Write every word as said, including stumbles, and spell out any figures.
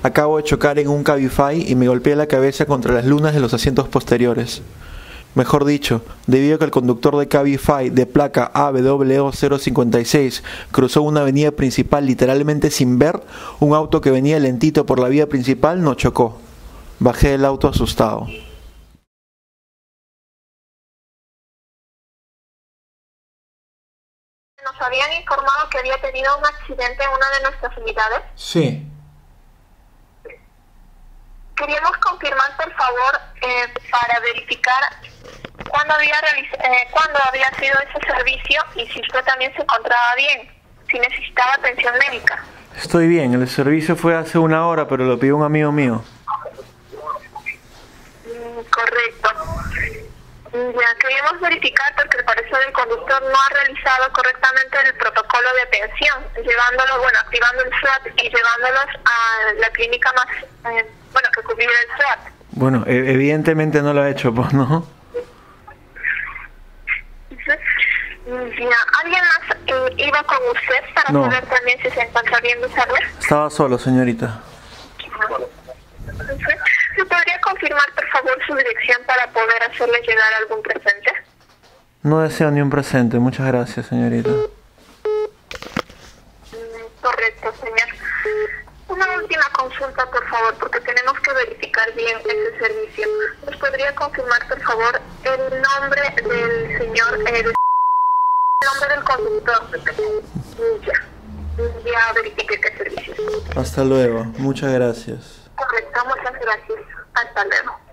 Acabo de chocar en un Cabify y me golpeé la cabeza contra las lunas de los asientos posteriores. Mejor dicho, debido a que el conductor de Cabify de placa A W O cero cincuenta y seis cruzó una avenida principal literalmente sin ver, un auto que venía lentito por la vía principal nos chocó. Bajé del auto asustado. Nos habían informado que había tenido un accidente en una de nuestras unidades. Sí. Queríamos confirmar, por favor, eh, para verificar cuándo había, eh, cuándo había sido ese servicio y si usted también se encontraba bien, si necesitaba atención médica. Estoy bien, el servicio fue hace una hora, pero lo pidió un amigo mío. Mm, correcto. Ya, queríamos verificar porque al parecer el conductor no ha realizado correctamente el protocolo de atención, llevándolo, bueno, activando el SWAT y llevándolos a la clínica más, eh, bueno, que cubriera el SWAT. Bueno, e- evidentemente no lo ha hecho, pues, ¿no? Ya, ¿alguien más eh, iba con usted para No. saber también si se encuentra bien de salud? Estaba solo, señorita. ¿Me podría confirmar, por favor, su dirección para poder hacerle llegar algún presente? No deseo ni un presente, muchas gracias, señorita. Correcto, señor. Una última consulta, por favor, porque tenemos que verificar bien ese servicio. ¿Nos podría confirmar, por favor, el nombre del señor, eh, el nombre del conductor? Ya, ya verifiqué qué servicio. Hasta luego, muchas gracias. Correcto, muchas gracias. Hasta luego.